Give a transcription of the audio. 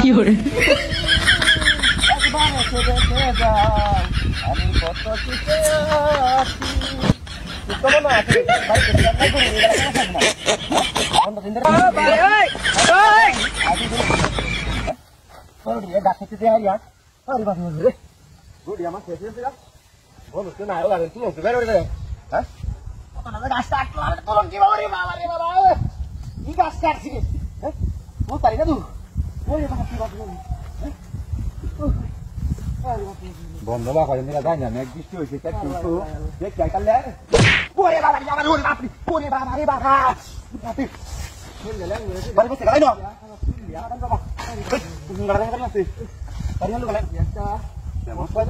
有人。 বন্ধ বা করে নিলা যায় না মেঘ বৃষ্টি হইছে তা কিন্তু দেখ কি কালে ওরে বাবা রে বাবা ওরে বাপ রে ওরে বাবা রে বাবা বাপি চলে গেল বাড়ি বসে গেল না গাড়ি গাড়ি আছে গাড়ি হলো গেল মত পাইতো